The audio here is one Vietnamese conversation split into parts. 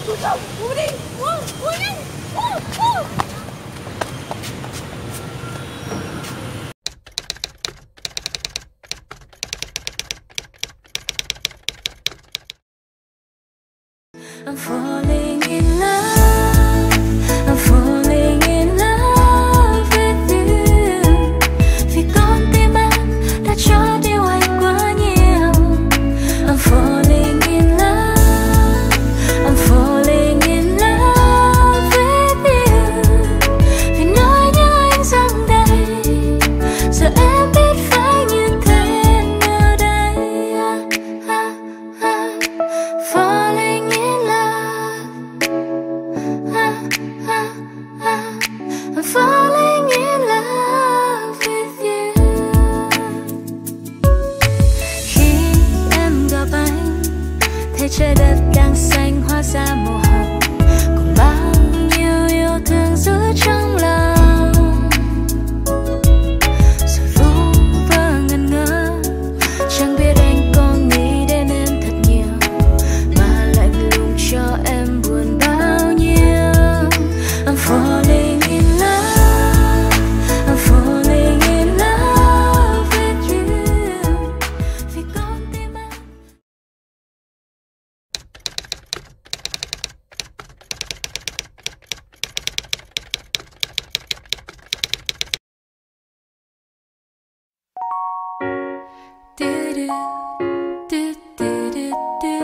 Uống đi, uống đi. I'm falling in love. I'm falling in love with you. Vì con tim anh đã cho điều anh quá nhiều. I'm falling in love. I'm falling in love with you. Vì nỗi nhớ anh dâng đầy. Giờ em biết phải như thế nào đây. Falling in love. I'm falling in love with you. Khi em gặp anh, thấy trời đất đang xanh hóa ra màu hồng, cùng bao nhiêu yêu thương giữ trong lòng. Rồi vu vơ ngẩn ngơ, chẳng biết anh có nghĩ đến em thật nhiều, mà lạnh lùng cho em buồn bao nhiêu. I'm falling in love. I'm falling in love with you. Vì con tim anh. Do do do do do do.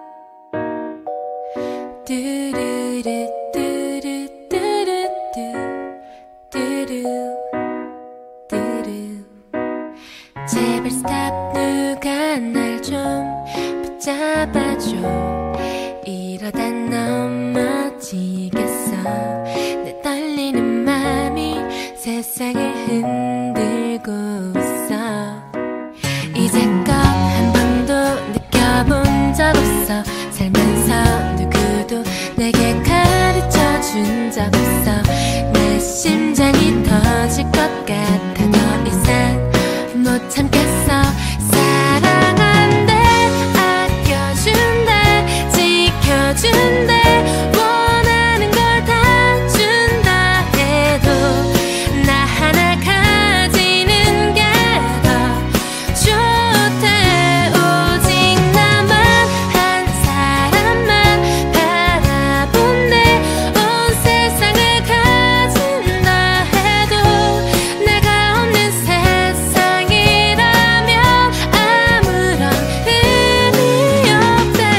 Do do do do do do do do do do. 제발 stop. 누가 날 좀 붙잡아줘. 이러다 넘어지겠어. 내 떨리는 맘이 세상을 흔들고 있어. 이제껏 한 번도 느껴본 적 없어. 살면서 누구도 내게 가르쳐준 적 없어. 내 심장이 터질 것 같아. 더 이상 못 참겠어. 사랑한대, 아껴준대, 지켜준대. 원하는 걸 다 준다 해도 나 하나 가지는 게 더 좋대. 오직 나만 한 사람만 바라본대. 온 세상을 가진다 해도 내가 없는 세상이라면 아무런 의미 없대.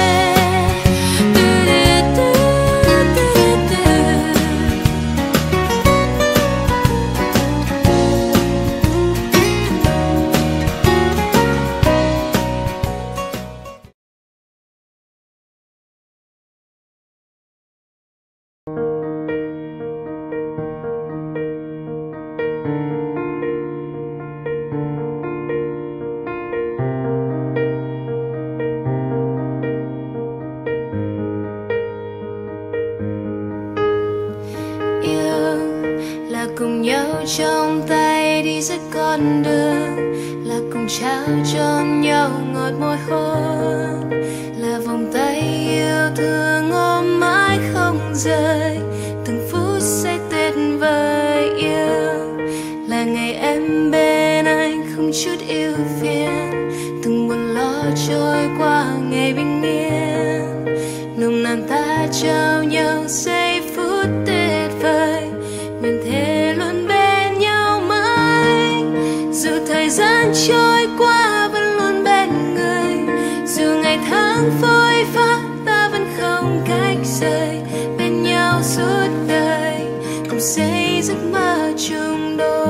Yêu là cùng nhau trong tay đi giữa con đường, là cùng trao cho nhau ngọt môi hôn, là vòng tay yêu thương ôm mãi không rời. Từng phút giây tuyệt vời yêu là ngày em bên anh không chút ưu phiền. Từng buồn lo trôi qua ngày bình yên, nồng nàn ta trao nhau giây phút tuyệt vời. Mình thề luôn bên nhau mãi, dù thời gian trôi qua vẫn luôn bên người. Dù ngày tháng phôi pha ta vẫn không cách rời, bên nhau suốt đời cùng xây giấc mơ chung đôi.